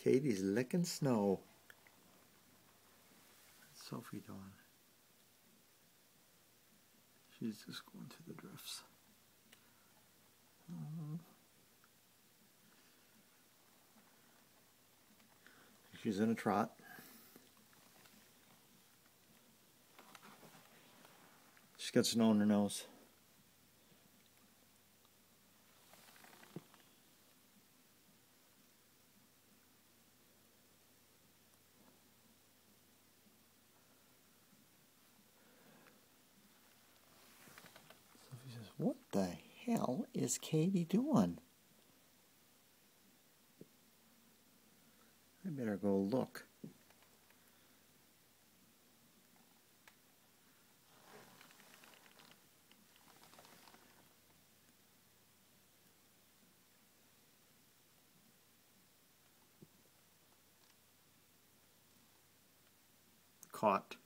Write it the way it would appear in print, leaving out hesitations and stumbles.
Katie's licking snow. What's Sophie doing? She's just going through the drifts. She's in a trot. She's got snow in her nose. Sophie says, "What the hell is Katie doing? I better go look." Caught.